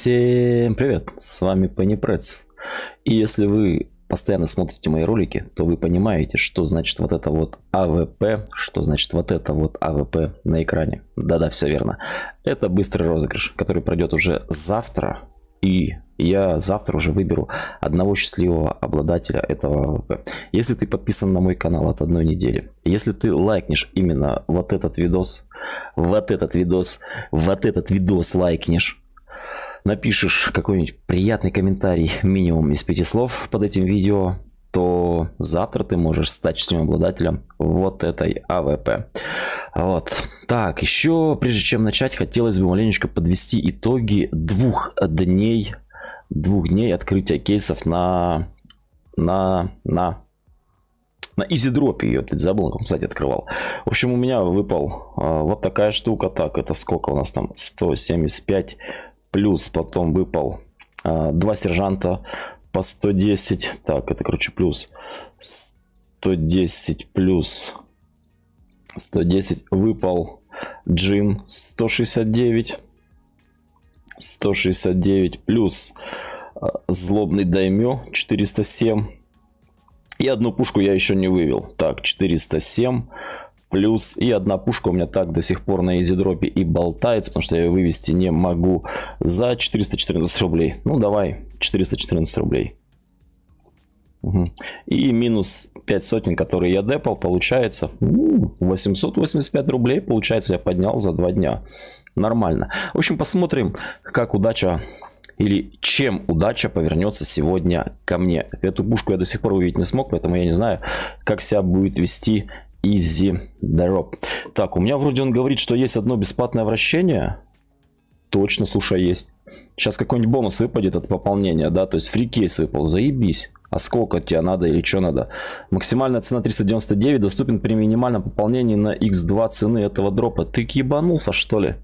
Всем привет, с вами Pennypress. И если вы постоянно смотрите мои ролики, то вы понимаете, что значит вот это вот АВП, что значит вот это вот АВП на экране. Да-да, все верно. Это быстрый розыгрыш, который пройдет уже завтра. И я завтра уже выберу одного счастливого обладателя этого АВП. Если ты подписан на мой канал от одной недели, если ты лайкнешь именно вот этот видос лайкнешь, напишешь какой-нибудь приятный комментарий минимум из 5 слов под этим видео, то завтра ты можешь стать счастливым обладателем вот этой АВП. Вот. Так, еще прежде чем начать, хотелось бы маленечко подвести итоги двух дней открытия кейсов на изидропе. Я тут забыл, как, кстати, открывал. В общем, у меня выпал вот такая штука. Так, это сколько у нас там? 175 плюс. Потом выпал 2 сержанта по 110. Так, это, короче, плюс 110 плюс 110. Выпал джин 169 плюс злобный даймё 407. И одну пушку я еще не вывел. Так, 407 плюс. И одна пушка у меня так до сих пор на изидропе и болтается, потому что я ее вывести не могу, за 414 рублей. Ну, давай, 414 рублей. Угу. И минус 5 сотен, которые я депал, получается 885 рублей. Получается, я поднял за 2 дня. Нормально. В общем, посмотрим, как удача... Или чем удача повернется сегодня ко мне. Эту пушку я до сих пор увидеть не смог, поэтому я не знаю, как себя будет вести Easy Drop. Так, у меня вроде он говорит, что есть одно бесплатное вращение. Точно, слушай, есть. Сейчас какой-нибудь бонус выпадет от пополнения, да? То есть фрикейс выпал, заебись. А сколько тебе надо или что надо? Максимальная цена 399, доступен при минимальном пополнении на x2 цены этого дропа. Ты ебанулся, что ли?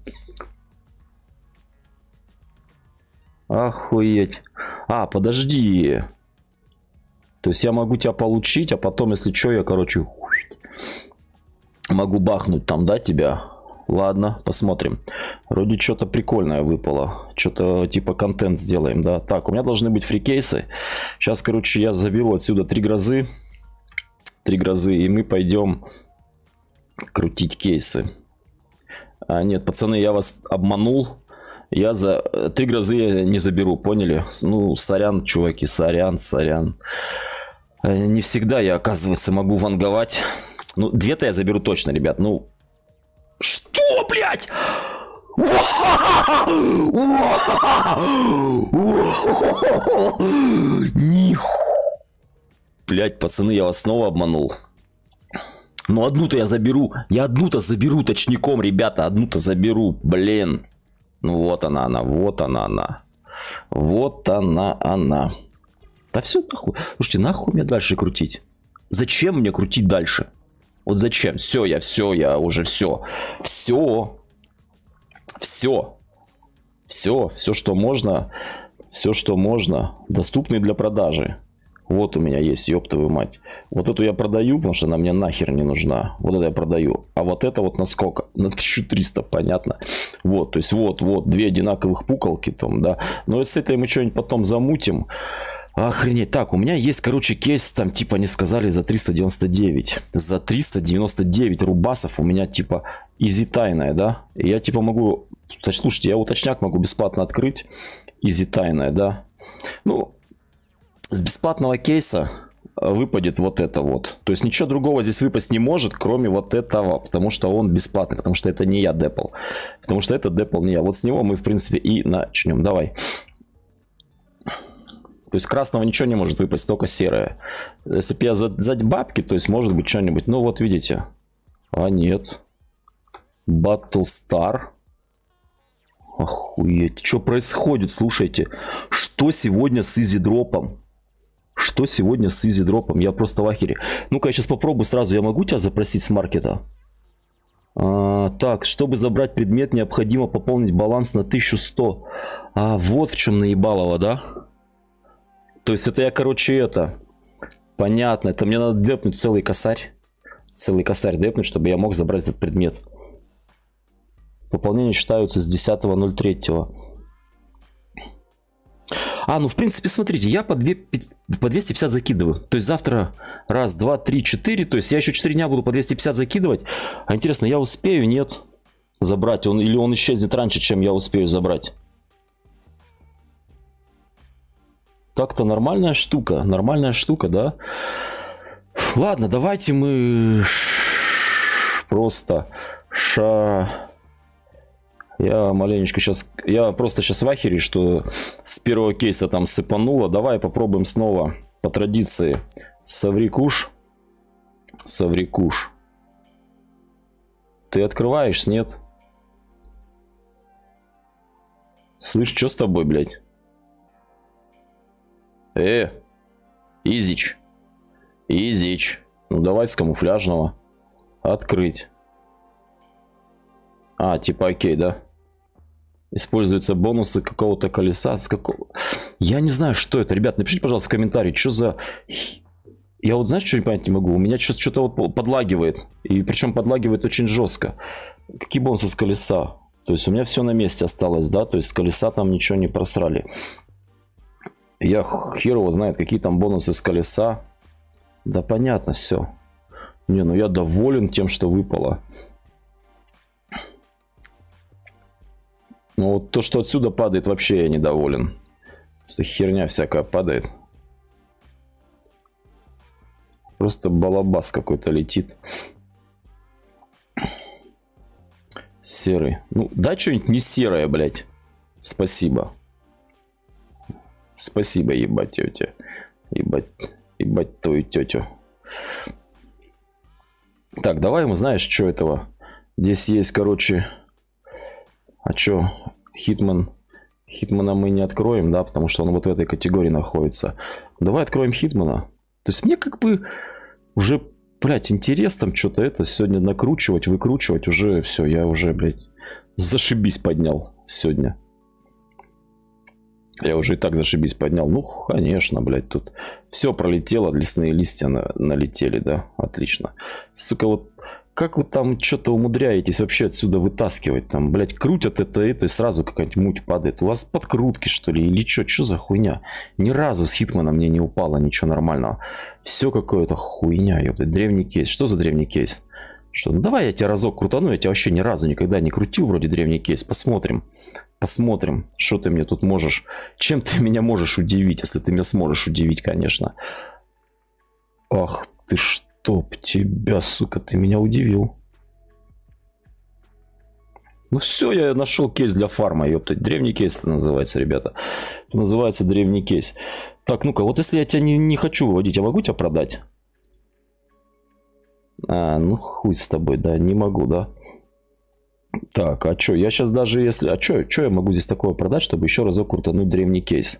Охуеть. А, подожди. То есть я могу тебя получить, а потом, если что, я, короче, могу бахнуть там, да, тебя? Ладно, посмотрим. Вроде что-то прикольное выпало. Что-то типа контент сделаем, да. Так, у меня должны быть фрикейсы. Сейчас, короче, я заберу отсюда 3 грозы. 3 грозы, и мы пойдем крутить кейсы. А, нет, пацаны, я вас обманул. Я за 3 грозы я не заберу, поняли? Ну, сорян, чуваки, сорян. Не всегда я, оказывается, могу ванговать. Ну, 2-то я заберу точно, ребят. Ну, что, блядь? Блядь, пацаны, я вас снова обманул. Ну, одну-то я заберу. Я одну-то заберу точняком, ребята. Одну-то заберу, блин. Ну вот она. Вот она. Да все нахуй. Слушайте, нахуй мне дальше крутить? Зачем мне крутить дальше? Вот зачем? Все, я уже все. Все, что можно. Все, что можно. Доступный для продажи. Вот у меня есть, ёптовую мать. Вот эту я продаю, потому что она мне нахер не нужна. Вот это я продаю. А вот это вот на сколько? На 1300, понятно. Вот, то есть вот, 2 одинаковых пуколки там, да. Но с этой мы что-нибудь потом замутим. Охренеть. Так, у меня есть, короче, кейс, там, типа, они сказали за 399. За 399 рубасов у меня, типа, изи тайная, да. И я, типа, могу... Слушайте, я уточняк могу бесплатно открыть. Изи тайная, да. Ну... С бесплатного кейса выпадет вот это вот. То есть ничего другого здесь выпасть не может, кроме вот этого. Потому что он бесплатный. Потому что это не я депал. Потому что это депал не я. Вот с него мы, в принципе, и начнем. Давай. То есть красного ничего не может выпасть, только серое. Если бы я за бабки, то есть может быть что-нибудь. Ну вот видите. А нет. Battlestar. Охуеть. Что происходит? Слушайте. Что сегодня с изидропом? Что сегодня с изидропом? Я просто в ахере. Ну-ка, я сейчас попробую сразу. Я могу тебя запросить с маркета? Так, чтобы забрать предмет, необходимо пополнить баланс на 1100. А вот в чем наебалово, да? То есть это я, короче, это... Понятно. Это мне надо депнуть целый косарь. Целый косарь депнуть, чтобы я мог забрать этот предмет. Пополнения считаются с 10.03. Ну в принципе, смотрите, я по 250 закидываю. То есть завтра раз, два, три, четыре. То есть я еще 4 дня буду по 250 закидывать. А интересно, я успею, нет? Забрать он, или он исчезнет раньше, чем я успею забрать? Так-то нормальная штука, да? Ладно, давайте мы просто Я маленечко сейчас... Я просто сейчас в ахере, что с первого кейса там сыпануло. Давай попробуем снова по традиции. Саврикуш. Саврикуш. Ты открываешь, нет? Слышь, что с тобой, блядь? Изич. Изич. Ну давай с камуфляжного. Открыть. Типа окей, да? Используются бонусы какого-то колеса. С какого... Я не знаю, что это. Ребят, напишите, пожалуйста, в комментарии, что за... Я вот, знаешь, что не понять не могу? У меня сейчас что-то вот подлагивает. И причем подлагивает очень жестко. Какие бонусы с колеса? То есть у меня все на месте осталось, да? То есть с колеса там ничего не просрали. Я хер его знает, какие там бонусы с колеса. Да понятно, все. Не, ну я доволен тем, что выпало. Ну вот то, что отсюда падает, вообще я недоволен. Просто херня всякая падает. Просто балабас какой-то летит. Серый. Ну, дай что-нибудь не серое, блядь. Спасибо. Спасибо, ебать тетя. Ебать твою тетю. Так, давай мы, знаешь, что этого? Здесь есть, короче... А чё, Хитман? Хитмана мы не откроем, да, потому что он вот в этой категории находится. Давай откроем Хитмана. То есть мне как бы уже, блядь, интерес там что-то это сегодня накручивать, выкручивать. Уже все, я уже, блядь, зашибись поднял сегодня. Я уже и так зашибись поднял. Ну, конечно, блядь, тут все пролетело, лесные листья налетели, да, отлично. Сука, вот как вы там что-то умудряетесь вообще отсюда вытаскивать? Там, блядь, крутят это, и сразу какая-нибудь муть падает. У вас подкрутки, что ли? Или что за хуйня? Ни разу с Хитмана мне не упало ничего нормального. Все какое-то хуйня, ёпта. Древний кейс. Что за древний кейс? Что? Ну, давай я тебя разок крутану. Я тебя вообще ни разу никогда не крутил вроде древний кейс. Посмотрим. Посмотрим, что ты мне тут можешь... Чем ты меня можешь удивить, если ты меня сможешь удивить, конечно. Ах ты чтоб тебя, сука, ты меня удивил. Ну все, я нашел кейс для фарма, ёпта. Древний кейс это называется, ребята. Это называется древний кейс. Так, ну-ка, вот если я тебя не хочу выводить, я могу тебя продать? Ну хуй с тобой, да, не могу, да. Так, а что, я сейчас даже если... А что я могу здесь такое продать, чтобы еще разок крутануть древний кейс?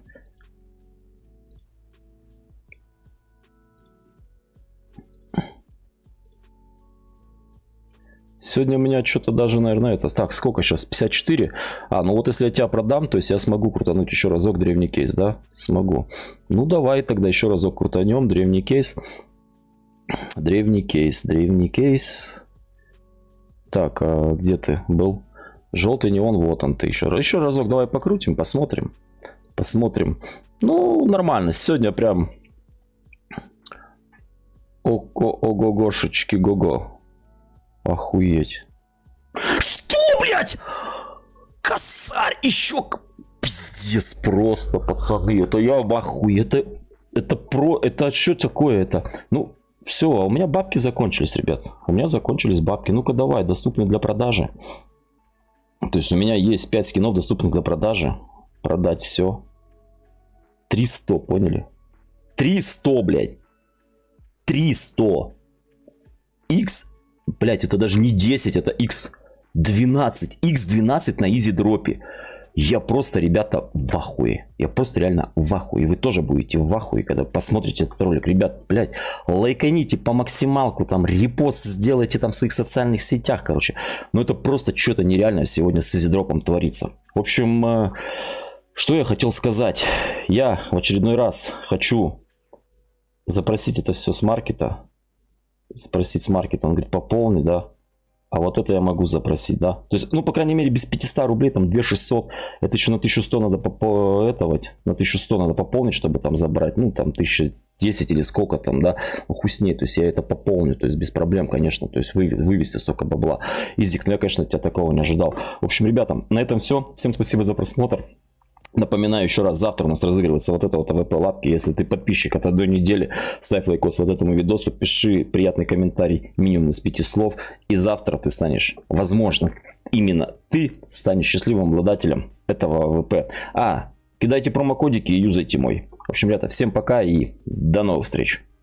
Сегодня у меня что-то даже, наверное, это... Так, сколько сейчас? 54? Ну вот если я тебя продам, то есть я смогу крутануть еще разок древний кейс, да? Смогу. Ну давай тогда еще разок крутанем древний кейс. Древний кейс. Так, а где ты был? Желтый неон, вот он ты. Еще разок давай покрутим, посмотрим. Ну, нормально. Сегодня прям... Ого-гошечки, го-го. Охуеть. Что, блядь? Косарь еще... Пиздец просто, пацаны. Это я в ахуе. Это что такое это? Ну... Все, у меня бабки закончились, ребят. У меня закончились бабки. Ну-ка давай, доступны для продажи. То есть у меня есть 5 скинов, доступных для продажи. Продать все. 300, поняли? 300, блядь. 300. X, блядь, это даже не 10, это X12. X12 на изи дропе. Я просто, ребята, в ахуе. Я просто реально в ахуе. Вы тоже будете в ахуе, когда посмотрите этот ролик. Ребят, блядь, лайканите по максималку, там, репост сделайте там в своих социальных сетях, короче. Но это просто что-то нереальное сегодня с изидропом творится. В общем, что я хотел сказать. Я в очередной раз хочу запросить это все с маркета. Запросить с маркета. Он говорит, пополни, да. А вот это я могу запросить, да. То есть, ну, по крайней мере, без 500 рублей, там, 2600. Это еще на 1100 надо на 1100 надо пополнить, чтобы там забрать. Ну, там, 1010 или сколько там, да. Ну, хуй с ней. То есть, я это пополню. То есть, без проблем, конечно. То есть, вывести столько бабла. Изик, ну, я, конечно, от тебя такого не ожидал. В общем, ребята, на этом все. Всем спасибо за просмотр. Напоминаю еще раз, завтра у нас разыгрывается вот это вот АВП лапки. Если ты подписчик от одной недели, ставь лайкос вот этому видосу, пиши приятный комментарий минимум из 5 слов. И завтра ты станешь, возможно, именно ты станешь счастливым обладателем этого АВП. Кидайте промокодики и юзайте мой. В общем, ребята, всем пока и до новых встреч.